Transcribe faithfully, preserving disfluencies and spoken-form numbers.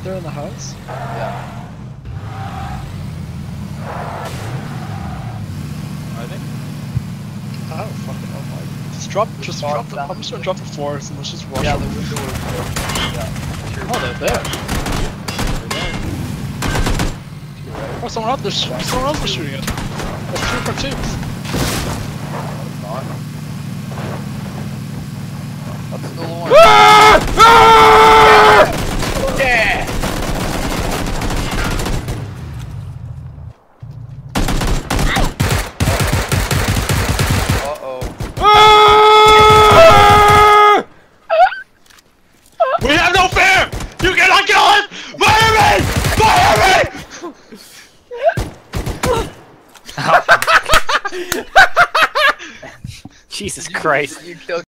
there in the house? Yeah. I think. Oh, fucking oh my. Just drop, just Drop drop the, down. I'm just gonna drop the force and let's just rush Yeah, them. the window is there. Yeah. Sure. Oh, they're there. Oh, someone else, there's someone else is shooting it. There's two cartoons. Not. That's still one. Yeah! Uh-oh. We have no fear! You cannot kill us! Fire me! Fire me! Jesus Christ. You killed